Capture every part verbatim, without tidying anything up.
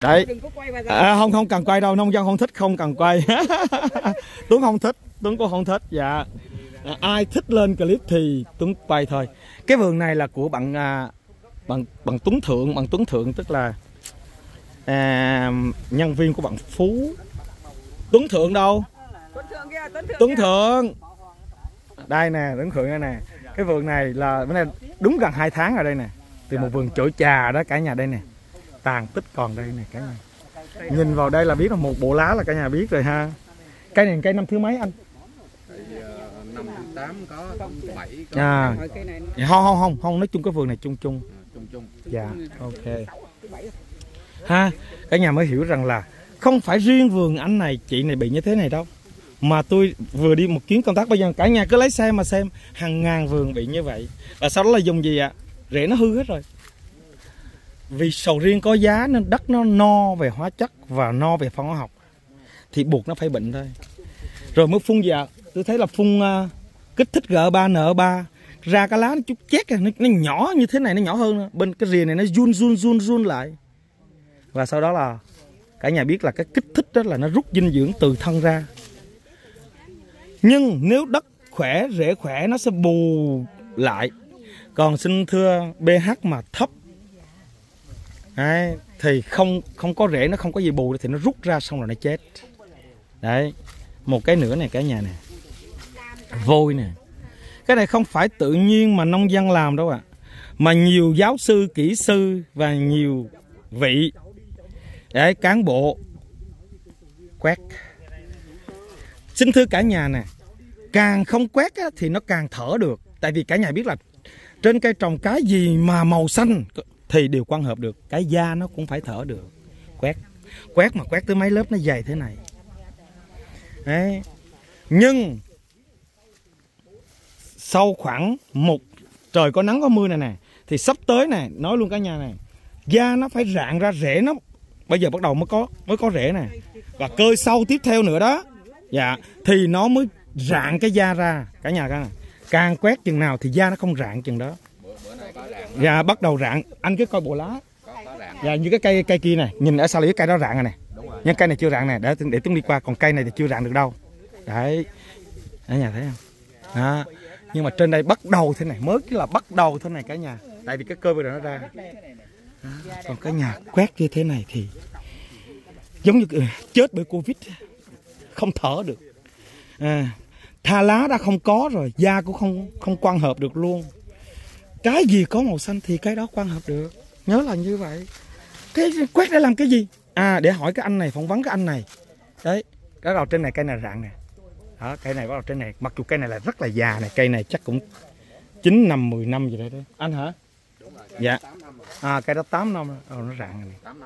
Đấy. À, không không cần quay đâu, nông dân không thích, không cần quay. Tuấn không thích, Tuấn cũng không thích. Dạ. À, ai thích lên clip thì Tuấn quay thôi. Cái vườn này là của bạn à, bằng bằng Tuấn Thượng, bằng Tuấn Thượng tức là à, nhân viên của bạn Phú. Tuấn Thượng đâu? Tuấn Thượng kia, Tuấn Thượng. Tuấn Thượng. Đây nè, Tuấn Thượng đây nè. Cái vườn này là bữa nay đúng gần hai tháng rồi đây nè. Từ một vườn chổi trà đó cả nhà đây nè. Tàn tích còn đây nè cả nhà. Nhìn vào đây là biết là một bộ lá là cả nhà biết rồi ha. Cây này cây năm thứ mấy anh? Năm thứ tám có bảy có. À. Không không không, không nói chung cái vườn này chung chung. Chung chung. Dạ, ok. Ha, cả nhà mới hiểu rằng là không phải riêng vườn anh này, chị này bị như thế này đâu. Mà tôi vừa đi một chuyến công tác, bây giờ cả nhà cứ lấy xe mà xem, hàng ngàn vườn bị như vậy. Và sau đó là dùng gì ạ? À? Rễ nó hư hết rồi. Vì sầu riêng có giá nên đất nó no về hóa chất và no về phân hóa học thì buộc nó phải bệnh thôi. Rồi mới phun gì ạ? À? Tôi thấy là phun uh, kích thích G ba N ba ra cái lá nó chút chét, nó, nó nhỏ như thế này, nó nhỏ hơn. Bên cái rìa này nó run run run run lại. Và sau đó là cả nhà biết là cái kích thích đó là nó rút dinh dưỡng từ thân ra. Nhưng nếu đất khỏe, rễ khỏe nó sẽ bù lại. Còn xin thưa pH mà thấp đấy, thì không không có rễ, nó không có gì bù thì nó rút ra xong rồi nó chết. Đấy, một cái nữa này cả nhà nè, vôi nè. Cái này không phải tự nhiên mà nông dân làm đâu ạ, à. Mà nhiều giáo sư, kỹ sư và nhiều vị đấy, cán bộ quét. Xin thưa cả nhà nè, càng không quét á, thì nó càng thở được. Tại vì cả nhà biết là trên cây trồng cái gì mà màu xanh thì đều quang hợp được. Cái da nó cũng phải thở được. Quét, quét mà quét tới mấy lớp nó dày thế này. Đấy. Nhưng sau khoảng một trời có nắng có mưa này nè, thì sắp tới này, nói luôn cả nhà này, da nó phải rạn ra, rễ nó bây giờ bắt đầu mới có mới có rễ nè. Và cơi sâu tiếp theo nữa đó. Dạ, thì nó mới rạn cái da ra. Cả nhà cả. Càng quét chừng nào thì da nó không rạn chừng đó. Dạ, bắt đầu rạn. Anh cứ coi bộ lá. Dạ, như cái cây cây kia này, nhìn ở sau là cái cây đó rạn rồi nè. Nhưng cây này chưa rạn nè, để để chúng đi qua, còn cây này thì chưa rạn được đâu. Đấy. Cả nhà thấy không? Đó. Nhưng mà trên đây bắt đầu thế này, mới là bắt đầu thế này cả nhà. Tại vì cái cơ bây giờ nó ra. Đó. Còn cả nhà quét như thế này thì giống như chết bởi Covid, không thở được. À, tha lá đã không có rồi, da cũng không không quang hợp được luôn. Cái gì có màu xanh thì cái đó quang hợp được, nhớ là như vậy. Cái quét để làm cái gì? À, để hỏi cái anh này, phỏng vấn cái anh này. Đấy, cái đầu trên này cây này rạn nè. Đó, cây này bắt đầu trên này, mặc dù cây này là rất là già này, cây này chắc cũng chín năm, mười năm gì đấy đấy. Anh hả? Dạ. À, cây đó tám năm rồi, ờ, nó rạn rồi này.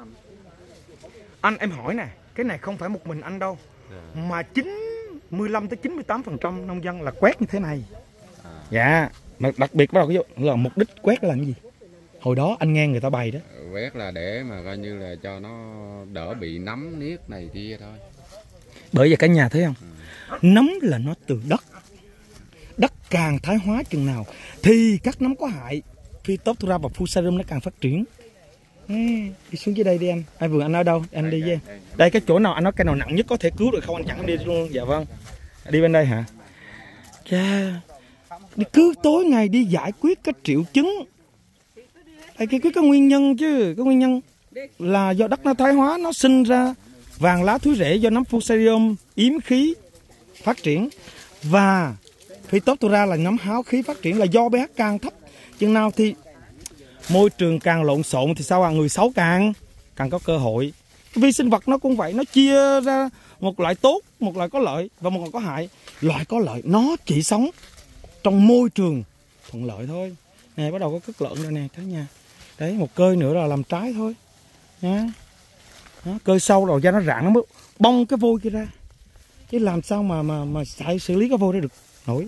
Anh em hỏi nè, cái này không phải một mình anh đâu, mà chín mươi lăm tới chín mươi tám phần trăm nông dân là quét như thế này. Dạ, mà đặc biệt bắt đầu cái là mục đích quét là cái gì? Hồi đó anh nghe người ta bày đó. Quét là để mà coi như là cho nó đỡ bị nấm niết này kia thôi. Bởi vì cả nhà thấy không? Ừ. Nấm là nó từ đất. Đất càng thái hóa chừng nào thì các nấm có hại Phytophthora và Fusarium nó càng phát triển. Ê, đi xuống dưới đây đi anh. Ai vừa anh ở đâu? Anh đi với em. Đây cái chỗ nào anh nói cái nào nặng nhất có thể cứu được không? Anh chẳng đi luôn. Dạ vâng. Đi bên đây hả? Chà, đi cứ tối ngày đi giải quyết cái triệu chứng. Cái, cái, cái nguyên nhân chứ. Cái nguyên nhân là do đất nó thái hóa, nó sinh ra vàng lá thúi rễ do nấm Fusarium yếm khí phát triển. Và Phytophthora là nấm háo khí phát triển, là do pH càng thấp chừng nào thì môi trường càng lộn xộn thì sao à? Người xấu càng càng có cơ hội. Vi sinh vật nó cũng vậy, nó chia ra một loại tốt, một loại có lợi và một loại có hại. Loại có lợi nó chỉ sống trong môi trường thuận lợi thôi. Nè, bắt đầu có cất lợn rồi nè cả nhà. Đấy, một cơi nữa là làm trái thôi nha. Đó, cơi sâu rồi ra nó rạn nó mới bong cái vôi kia ra. Chứ làm sao mà mà mà phải xử lý cái vôi đó được nổi.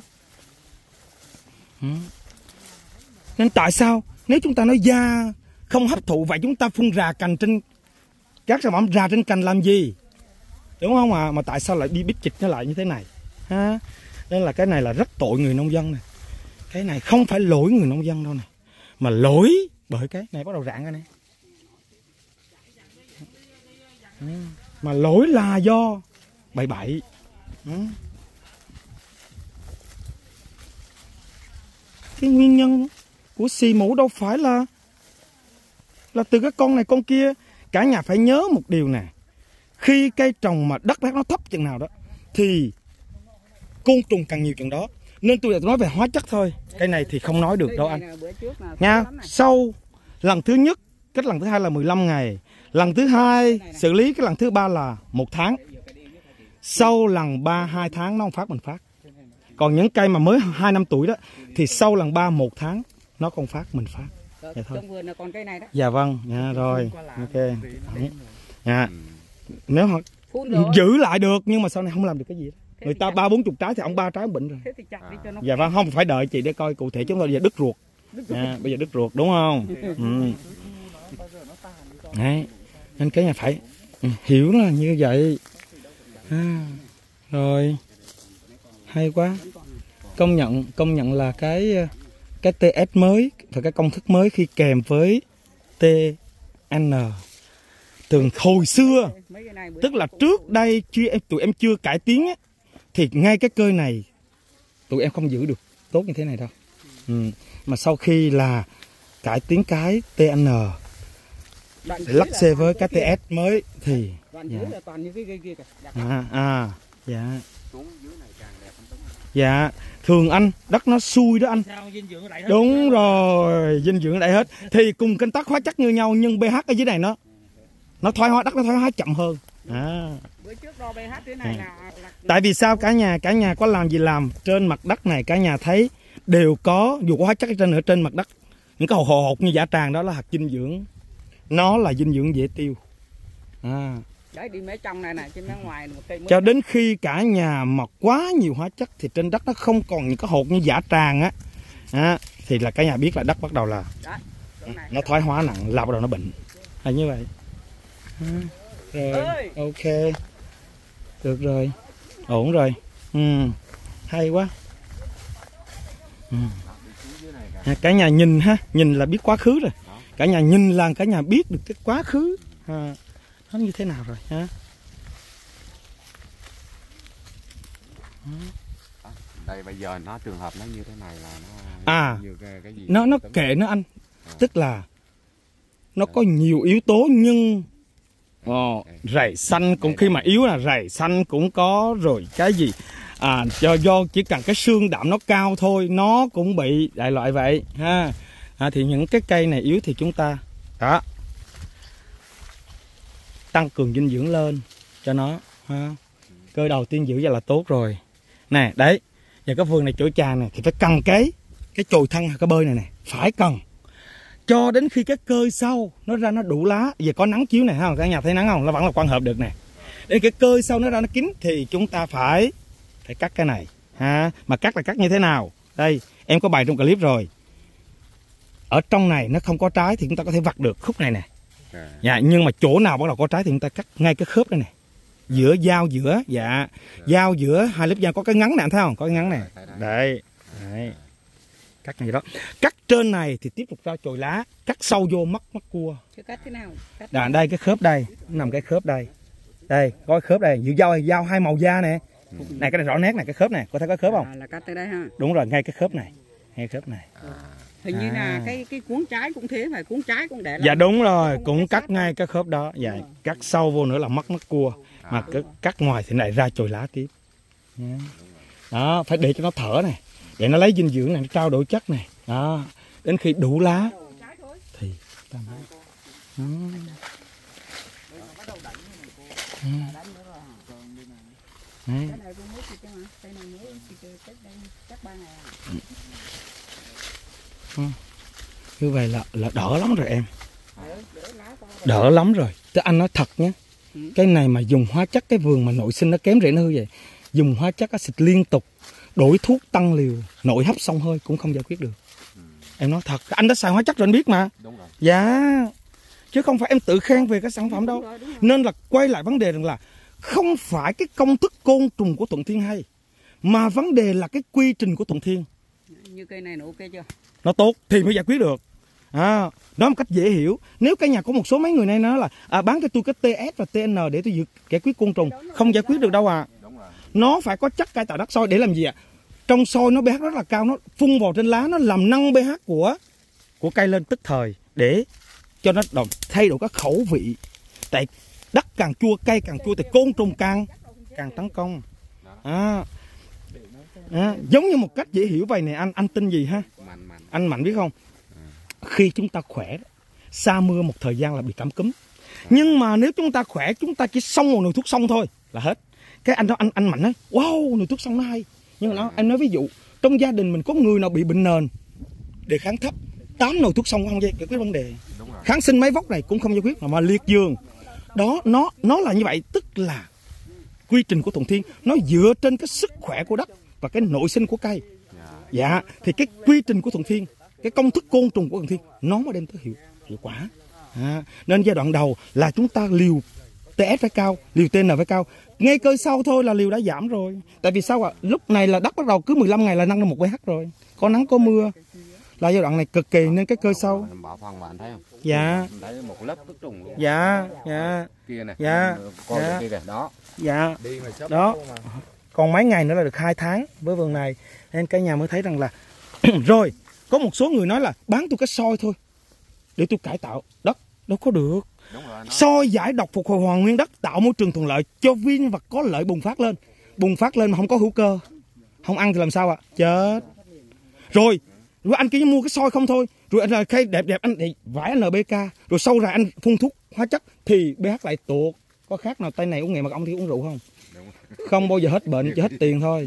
Ừ. Nên tại sao nếu chúng ta nói da không hấp thụ, vậy chúng ta phun rà cành trên các sản phẩm rà trên cành làm gì? Đúng không à? Mà tại sao lại đi bít chịch nó lại như thế này? Ha? Nên là cái này là rất tội người nông dân này. Cái này không phải lỗi người nông dân đâu này, mà lỗi bởi cái này bắt đầu rạn ra này. Ừ. Mà lỗi là do bậy bậy. Ừ. Cái nguyên nhân của xì mủ đâu phải là là từ cái con này con kia. Cả nhà phải nhớ một điều nè, khi cây trồng mà đất đá nó thấp chừng nào đó thì côn trùng càng nhiều chừng đó. Nên tôi nói về hóa chất thôi, cây này thì không nói được đâu anh nha. Sau lần thứ nhất, cái lần thứ hai là mười lăm ngày, lần thứ hai xử lý, cái lần thứ ba là một tháng. Sau lần ba hai tháng nó không phát mình phát. Còn những cây mà mới hai năm tuổi đó thì sau lần ba một tháng nó không phát mình phát. Dạ thôi. Còn cây này đó. Dạ vâng, dạ rồi. Ok. Dạ. Nếu họ giữ lại được nhưng mà sau này không làm được cái gì đó. Người ta ba bốn chục trái thì ông ba trái ông bệnh rồi. Dạ vâng, không phải đợi chị để coi cụ thể chúng tôi giờ đứt ruột. À, bây giờ đứt ruột đúng không? Ừ. Đấy. Nên cái nhà phải hiểu là như vậy. À, rồi hay quá. Công nhận công nhận là cái cái tê ét mới và cái công thức mới khi kèm với tê en từ hồi xưa, tức là trước đây chưa em tụi em chưa cải tiến á, thì ngay cái cây này tụi em không giữ được tốt như thế này đâu. Ừ. Mà sau khi là cải tiến cái tê en lắc xe với cái tê ét mới thì dạ. À, à, dạ. Dạ, thường anh đất nó xui đó anh. Đúng rồi, dinh dưỡng đẩy hết. Thì cùng canh tác hóa chất như nhau nhưng pH ở dưới này nó nó thoái hóa, đất nó thoái hóa chậm hơn. À. Tại vì sao cả nhà cả nhà có làm gì làm trên mặt đất này cả nhà thấy đều có, dù có hóa chất ở trên ở trên mặt đất, những cái hồ hột như giả tràng đó là hạt dinh dưỡng, nó là dinh dưỡng dễ tiêu. À. Đấy, đi mấy trong này nè, trên ngoài một cây cho đến khi cả nhà mà quá nhiều hóa chất thì trên đất nó không còn những cái hột như giả tràng á, à, thì là cả nhà biết là đất bắt đầu là đó, nó thoái hóa nặng, là bắt đầu nó bệnh, là như vậy. À, rồi, ơi. Ok, được rồi, ổn rồi, ừ, hay quá. Ừ. À, cả nhà nhìn ha, nhìn là biết quá khứ rồi, cả nhà nhìn là cả nhà biết được cái quá khứ. À, nó như thế nào rồi ha. Đây bây giờ nó trường hợp nó như thế này là nó à như cái, cái gì nó nó kệ nó anh, à. Tức là nó có nhiều yếu tố nhưng oh, rầy xanh cũng khi mà yếu là rầy xanh cũng có rồi cái gì à do do chỉ cần cái xương đạm nó cao thôi nó cũng bị đại loại vậy ha. À, thì những cái cây này yếu thì chúng ta đó tăng cường dinh dưỡng lên cho nó ha. Cơ đầu tiên giữ ra là tốt rồi nè. Đấy, giờ cái vườn này chỗ trà này thì phải cần cái cái chồi thân hay cái bơi này nè, phải cần cho đến khi cái cơi sau nó ra nó đủ lá. Giờ có nắng chiếu này ha, cả nhà thấy nắng không, nó vẫn là quang hợp được nè. Để cái cơi sau nó ra nó kín thì chúng ta phải phải cắt cái này ha. Mà cắt là cắt như thế nào? Đây em có bày trong clip rồi. Ở trong này nó không có trái thì chúng ta có thể vặt được khúc này nè. Dạ, nhưng mà chỗ nào bắt đầu có trái thì chúng ta cắt ngay cái khớp đây này, giữa dao giữa dạ dao giữa hai lớp dao có cái ngắn nè, anh thấy không, có cái ngắn này đây, đấy. Cắt này đó, cắt trên này thì tiếp tục ra chồi lá, cắt sâu vô mắt mắt cua. Cắt thế nào? Cắt Đà, đây cái khớp đây, nằm cái khớp đây, đây có cái khớp đây, giữa dao dao hai màu da nè, ừ. Này cái này rõ nét này, cái khớp này có thấy có khớp không? À, là cắt tới đây ha. Đúng rồi, ngay cái khớp này, ngay khớp này. À. Hình như là à. cái cái cuốn trái cũng thế, phải cuốn trái cũng để lại. Dạ đúng rồi, cũng cắt ngay cái khớp đó. Dạ, ừ. Cắt sâu vô nữa là mất mắt cua. À. Mà cứ cắt ngoài thì lại ra chồi lá tiếp. Đó, phải để cho nó thở này, để nó lấy dinh dưỡng này, nó trao đổi chất này. Đó, đến khi đủ lá thì ta mới. Đó. Đấy. Ừ. Như vậy là là đỡ lắm rồi em, đỡ lắm rồi. Tức anh nói thật nhé, cái này mà dùng hóa chất, cái vườn mà nội sinh nó kém rễ nó hư vậy, dùng hóa chất xịt liên tục, đổi thuốc tăng liều, nội hấp xông hơi cũng không giải quyết được. Em nói thật, anh đã xài hóa chất rồi anh biết mà. Đúng rồi. Dạ, chứ không phải em tự khen về cái sản phẩm đâu. Đúng rồi, đúng rồi. Nên là quay lại vấn đề rằng là không phải cái công thức côn trùng của Thuận Thiên hay, mà vấn đề là cái quy trình của Thuận Thiên. Như cây này nó ok chưa? Nó tốt thì mới giải quyết được. À, đó là một cách dễ hiểu. Nếu cả nhà có một số mấy người này nói là à, bán cho tôi cái tê ét và tê en để tôi giải quyết côn trùng, không giải quyết được đâu à. Nó phải có chất cải tạo đất soi để làm gì ạ? Trong soi nó pH rất là cao, nó phun vào trên lá, nó làm nâng pH của của cây lên tức thời để cho nó đồng thay đổi các khẩu vị. Tại đất càng chua, cây càng chua thì côn trùng càng càng tấn công. À, à, giống như một cách dễ hiểu vậy này, anh anh tin gì ha? Anh Mạnh biết không? Khi chúng ta khỏe, sa mưa một thời gian là bị cảm cúm. Nhưng mà nếu chúng ta khỏe, chúng ta chỉ xông một nồi thuốc xông thôi là hết. Cái anh đó anh anh Mạnh nói, wow, nồi thuốc xông nó hay. Nhưng mà nó, em nói ví dụ, trong gia đình mình có người nào bị bệnh nền, đề kháng thấp, tám nồi thuốc xông không giải quyết vấn đề. Kháng sinh máy vóc này cũng không giải quyết, mà liệt giường. Đó, nó nó là như vậy, tức là quy trình của Thuận Thiên nó dựa trên cái sức khỏe của đất và cái nội sinh của cây. Dạ, thì cái quy trình của Thuận Thiên, cái công thức côn trùng của Thuận Thiên nó mới đem tới hiệu hiệu quả. À, nên giai đoạn đầu là chúng ta liều tê ét phải cao, liều tê en phải cao. Ngay cơi sau thôi là liều đã giảm rồi. Tại vì sao ạ? À? Lúc này là đất bắt đầu cứ mười lăm ngày là nâng lên một pH rồi. Có nắng có mưa. Là giai đoạn này cực kỳ nên cái cơi sâu. Bỏ phân mà anh thấy không? Dạ. Thấy một lớp thuốc trùng luôn. Dạ, dạ. Kia nè. Dạ. Con Dạ. kia kìa, đó. Dạ. Đi mà sắp đó. Còn mấy ngày nữa là được hai tháng với vườn này. Nên cả nhà mới thấy rằng là rồi, có một số người nói là bán tôi cái soi thôi để tôi cải tạo đất. Đâu có được. Đúng rồi, soi giải độc phục hồi hoàn nguyên đất, tạo môi trường thuận lợi cho vi vật có lợi bùng phát lên. Bùng phát lên mà không có hữu cơ, không ăn thì làm sao ạ? À? Chết. Rồi, rồi anh chỉ mua cái soi không thôi. Rồi anh là cây đẹp đẹp anh thì vải en pê ca. Rồi sau ra anh phun thuốc hóa chất thì pH lại tuột. Có khác nào tay này uống nghề mà ông thì uống rượu không? Không bao giờ hết bệnh, chỉ hết tiền thôi.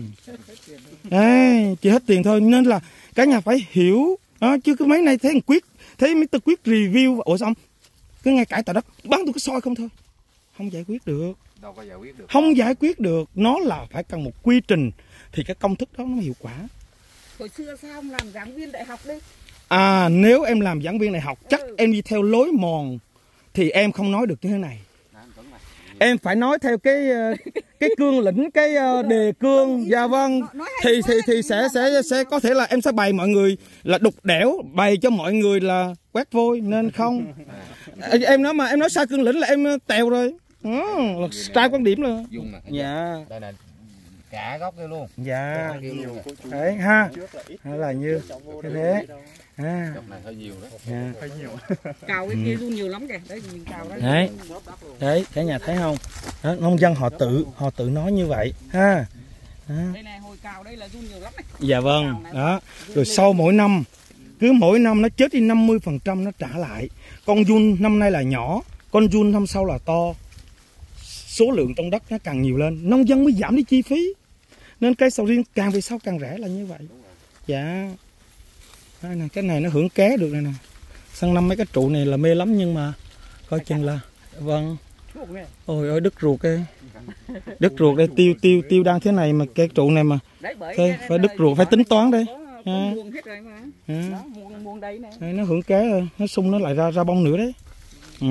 Đấy, chỉ hết tiền thôi. Nên là cả nhà phải hiểu đó, chứ cái mấy này thấy Quyết, thấy mít tơ Quyết review, ủa xong cứ ngay cải tạo đất bán tôi cái soi không thôi, không giải quyết được. Đâu có giải quyết được. Không giải quyết được, nó là phải cần một quy trình thì cái công thức đó nó hiệu quả. Hồi xưa sao ông làm giảng viên đại học đi? À, nếu em làm giảng viên đại học chắc ừ. em đi theo lối mòn thì em không nói được như thế này. Em phải nói theo cái cái cương lĩnh, cái đề cương. Dạ vâng. Thì thì thì sẽ sẽ sẽ có thể là em sẽ bày mọi người là đục đẽo, bày cho mọi người là quét vôi nên không. Em nói mà em nói sai cương lĩnh là em tèo rồi. Ừ, sai quan điểm rồi. Dạ. Đây là cả gốc kia luôn. Dạ. Đấy ha. Hay là như cái thế. À. Này hơi nhiều đó. À. Hơi nhiều. Cào cái kia run nhiều lắm kìa. Đấy mình cào đấy. Đấy. Đấy, cả nhà thấy không? Đó, nông dân họ tự họ tự nói như vậy ha. Đó. Đây này, hồi cào đây là run nhiều lắm này. Dạ vâng. Đó. Rồi sau mỗi năm, cứ mỗi năm nó chết đi năm mươi phần trăm nó trả lại. Con giun năm nay là nhỏ, con giun năm sau là to. Số lượng trong đất nó càng nhiều lên, nông dân mới giảm đi chi phí. Nên cây sầu riêng càng về sau càng rẻ là như vậy. Dạ. Đây này, cái này nó hưởng ké được này nè. Sang năm mấy cái trụ này là mê lắm nhưng mà coi chừng là vâng. Ôi ơi đứt ruột đây. Đứt ruột đây, tiêu tiêu tiêu đang thế này mà cái trụ này mà. Thôi, phải đứt ruột, phải tính toán đây. À. À. Đây, nó hưởng ké rồi, nó sung nó lại ra ra bông nữa đấy. Ừ.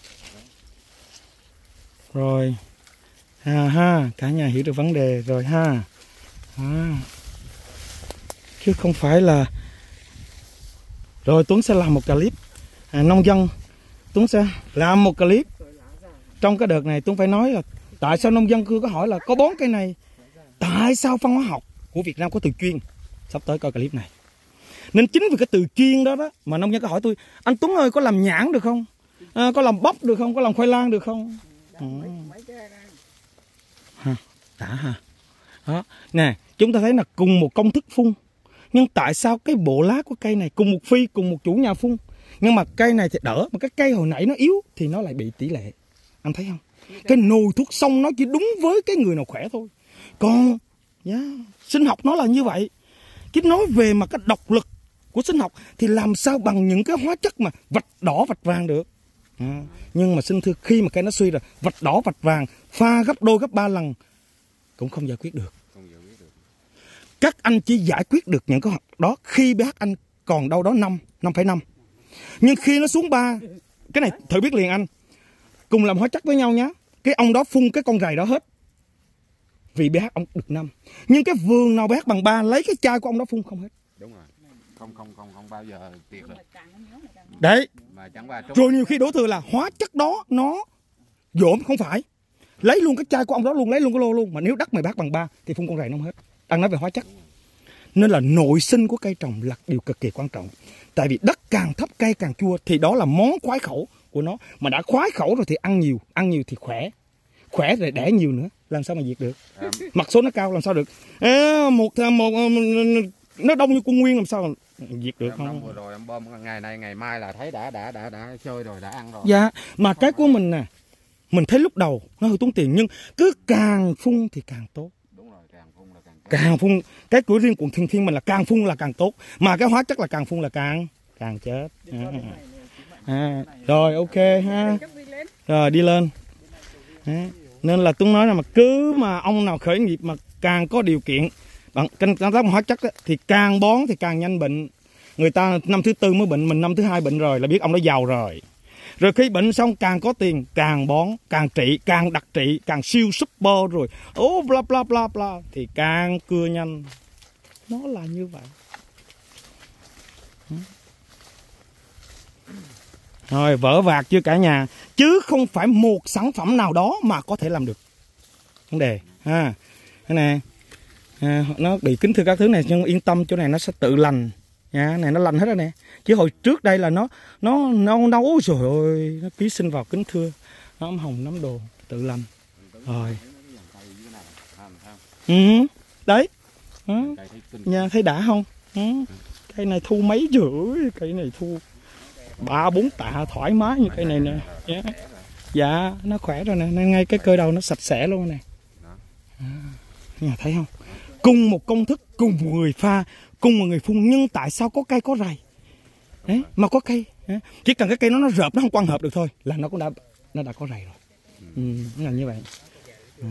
Rồi. À ha, cả nhà hiểu được vấn đề rồi ha. À. Chứ không phải là. Rồi Tuấn sẽ làm một clip à, nông dân. Tuấn sẽ làm một clip. Trong cái đợt này Tuấn phải nói là tại sao nông dân cứ có hỏi là có bón cây này, tại sao phân hóa học của Việt Nam có từ chuyên. Sắp tới coi clip này. Nên chính vì cái từ chuyên đó đó mà nông dân có hỏi tôi, anh Tuấn ơi có làm nhãn được không, à, có làm bắp được không, có làm khoai lang được không. Ừ. Ha, đã ha. Đó. Nè, chúng ta thấy là cùng một công thức phun, nhưng tại sao cái bộ lá của cây này cùng một phi, cùng một chủ nhà phun, nhưng mà cây này thì đỡ, mà cái cây hồi nãy nó yếu thì nó lại bị tỷ lệ. Anh thấy không? Cái nồi thuốc xông nó chỉ đúng với cái người nào khỏe thôi. Còn yeah, sinh học nó là như vậy. Chứ nói về mà cái độc lực của sinh học thì làm sao bằng những cái hóa chất mà vạch đỏ vạch vàng được. À, nhưng mà xin thưa, khi mà cây nó suy rồi, vạch đỏ vạch vàng pha gấp đôi gấp ba lần cũng không giải quyết được. Các anh chỉ giải quyết được những cái đó khi pH anh còn đâu đó năm, năm phẩy năm. Nhưng khi nó xuống ba, cái này thử biết liền anh. Cùng làm hóa chất với nhau nhá. Cái ông đó phun cái con rầy đó hết. Vì pH ông được năm. Nhưng cái vườn nào pH bằng ba lấy cái chai của ông đó phun không hết. Đúng rồi. Không không không không bao giờ tiệt được. Đấy. Mà chẳng qua trúng. Rồi nhiều khi đổ thừa là hóa chất đó nó dỗm, không phải. Lấy luôn cái chai của ông đó luôn, lấy luôn cái lô luôn. Mà nếu đất mày bác bằng ba thì phun con rầy nó không hết. Đang nói về hóa chất. Nên là nội sinh của cây trồng là điều cực kỳ quan trọng. Tại vì đất càng thấp cây càng chua thì đó là món khoái khẩu của nó. Mà đã khoái khẩu rồi thì ăn nhiều, ăn nhiều thì khỏe. Khỏe rồi đẻ nhiều nữa, làm sao mà diệt được. À. Mặt số nó cao làm sao được. Ê, một, một nó đông như quân nguyên làm sao mà diệt được. Không vừa rồi em bơm ngày này ngày mai là thấy đã đã đã đã chơi rồi, đã ăn rồi. Dạ, mà cái của mình nè, mình thấy lúc đầu nó hơi tốn tiền nhưng cứ càng phun thì càng tốt. Đúng rồi, càng phun là càng tốt. Càng phun, cái của riêng của thiên thiên mình là càng phun là càng tốt, mà cái hóa chất là càng phun là càng càng chết. À. À, rồi ok ha. Rồi đi lên. À. Nên là Tuấn nói là mà cứ mà ông nào khởi nghiệp mà càng có điều kiện bằng canh tác hóa chất ấy, thì càng bón thì càng nhanh bệnh. Người ta năm thứ tư mới bệnh, mình năm thứ hai bệnh rồi là biết ông đó giàu rồi. Rồi khi bệnh xong càng có tiền, càng bón, càng trị, càng đặc trị, càng siêu super rồi. Ô bla bla bla bla thì càng cưa nhanh. Nó là như vậy. Rồi vỡ vạc chưa cả nhà. Chứ không phải một sản phẩm nào đó mà có thể làm được vấn đề ha. Cái này à, nó bị kính thưa các thứ này nhưng yên tâm, chỗ này nó sẽ tự lành nha. Này nó lành hết rồi nè. Chứ hồi trước đây là nó nó nâu nấu rồi ôi, nó ký sinh vào kính thưa, nó ấm hồng nấm đồ tự lành rồi. Ừ, đấy ừ. Nha, thấy đã không? Ừ. Cây này thu mấy rưỡi, cây này thu ba bốn tạ thoải mái như cây này nè. Yeah. Dạ nó khỏe rồi nè, ngay cái cơ đầu nó sạch sẽ luôn nè. À, nhà thấy không? Cùng một công thức, cùng một người pha, cùng một người phun, nhưng tại sao có cây có rầy? Đấy, mà có cây, chỉ cần cái cây nó nó rợp, nó không quang hợp được thôi là nó cũng đã nó đã có rầy rồi. Ừ, nó là như vậy. Ừ.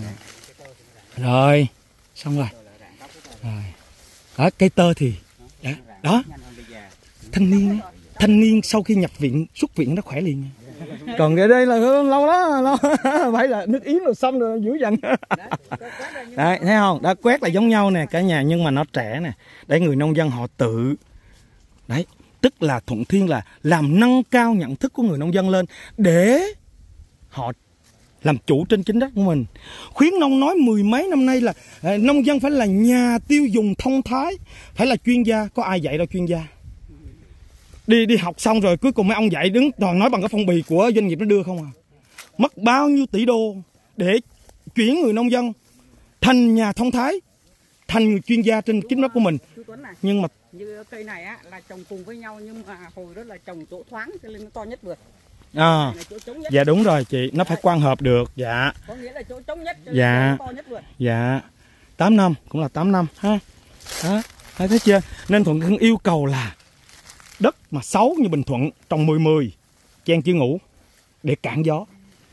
Rồi, xong rồi. Rồi. Đó, cây tơ thì đó, đó. Thanh niên ấy, thanh niên sau khi nhập viện, xuất viện nó khỏe liền. Còn cái đây là lâu đó, lâu phải là nước yến rồi xong rồi dữ dằn. Đấy, thấy không? Đã quét là giống nhau nè cả nhà, nhưng mà nó trẻ nè. Để người nông dân họ tự. Đấy, tức là Thuận Thiên là làm nâng cao nhận thức của người nông dân lên để họ làm chủ trên chính đất của mình. Khuyến nông nói mười mấy năm nay là à, nông dân phải là nhà tiêu dùng thông thái, phải là chuyên gia. Có ai dạy đâu chuyên gia. Đi đi học xong rồi cuối cùng mấy ông dạy đứng toàn nói bằng cái phong bì của doanh nghiệp nó đưa không à. Mất bao nhiêu tỷ đô để chuyển người nông dân thành nhà thông thái, thành người chuyên gia trên chính đất của mình. Nhưng mà như cây này á là trồng cùng với nhau, nhưng mà hồi đó là trồng chỗ thoáng cho nên nó to nhất vườn. À, dạ đúng rồi chị, nó phải quang hợp được. Dạ. Có nghĩa là chỗ trống nhất, dạ. To nhất vườn. Dạ. tám năm cũng là tám năm ha. Đó, thấy chưa? Nên Thuận Thiên yêu cầu là đất mà xấu như Bình Thuận trồng mười mười chen chữ ngũ để cản gió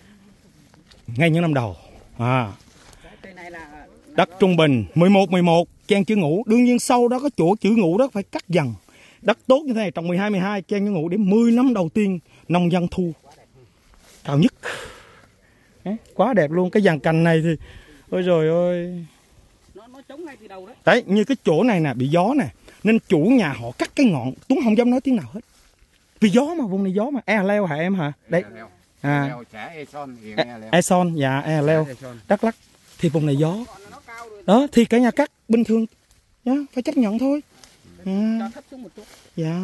ngay những năm đầu. À. Đất trung bình mười một mười một chen chữ ngũ, đương nhiên sau đó có chỗ chữ ngũ đó phải cắt dần. Đất tốt như thế này trồng mười hai mười hai chen chữ ngũ để mười năm đầu tiên nông dân thu cao nhất. Đấy, quá đẹp luôn. Cái dàn cành này thì ôi rồi ôi. Nó nó chống ngay từ đầu đấy. Đấy, như cái chỗ này nè bị gió nè, nên chủ nhà họ cắt cái ngọn, Tuấn không dám nói tiếng nào hết. Vì gió mà, vùng này gió mà. E leo hả em hả? Đấy. À. Eson, dạ e leo. Đắk Lắk thì vùng này gió. Đó thì cả nhà cắt bình thường nhá, phải chấp nhận thôi. À. Dạ.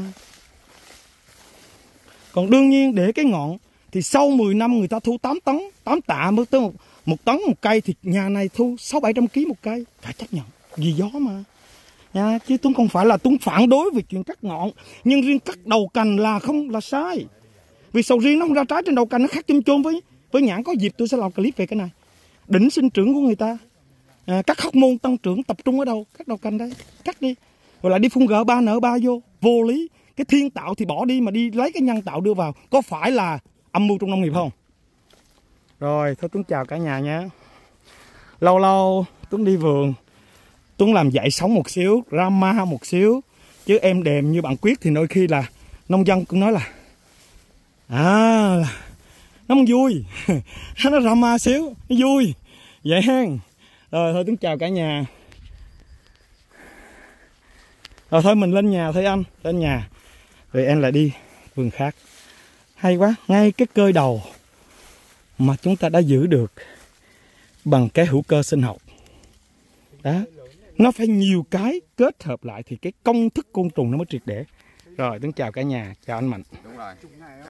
Còn đương nhiên để cái ngọn thì sau mười năm người ta thu tám tấn, tám tạ mới tới một, một tấn một cây, thì nhà này thu sáu bảy trăm ký một cây, phải chấp nhận vì gió mà. Nha, chứ Tuấn không phải là Tuấn phản đối về chuyện cắt ngọn, nhưng riêng cắt đầu cành là không là sai. Vì sầu riêng nó không ra trái trên đầu cành, nó khác chôm chôm với với nhãn. Có dịp tôi sẽ làm clip về cái này. Đỉnh sinh trưởng của người ta, à, các hormone tăng trưởng tập trung ở đâu? Cắt đầu cành đây, cắt đi. Rồi lại đi phun G ba N ba vô, vô lý. Cái thiên tạo thì bỏ đi mà đi lấy cái nhân tạo đưa vào, có phải là âm mưu trong nông nghiệp không? Rồi, thôi Tuấn chào cả nhà nha. Lâu lâu Tuấn đi vườn, Tuấn làm dậy sóng một xíu, drama một xíu. Chứ em đềm như bạn Quyết thì đôi khi là nông dân cũng nói là à, nó không vui. Nó drama xíu, nó vui. Vậy hen. Rồi thôi Tuấn chào cả nhà. Rồi thôi mình lên nhà thôi anh, lên nhà. Rồi em lại đi vườn khác. Hay quá, ngay cái cơi đầu mà chúng ta đã giữ được bằng cái hữu cơ sinh học. Đó, nó phải nhiều cái kết hợp lại thì cái công thức côn trùng nó mới triệt để. Rồi, Tuấn chào cả nhà, chào anh Mạnh. Đúng rồi.